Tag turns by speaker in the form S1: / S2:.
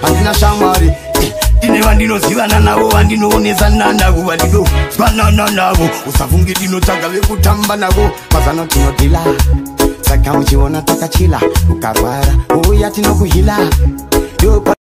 S1: handina shamwari Dine vandinozivana navo vandinoonezana navo vandinozwanana navo usafunge ndinotsvaga vekutamba navo mazano tinodhila saka uchiona takachila ukarwara uya tinokuhila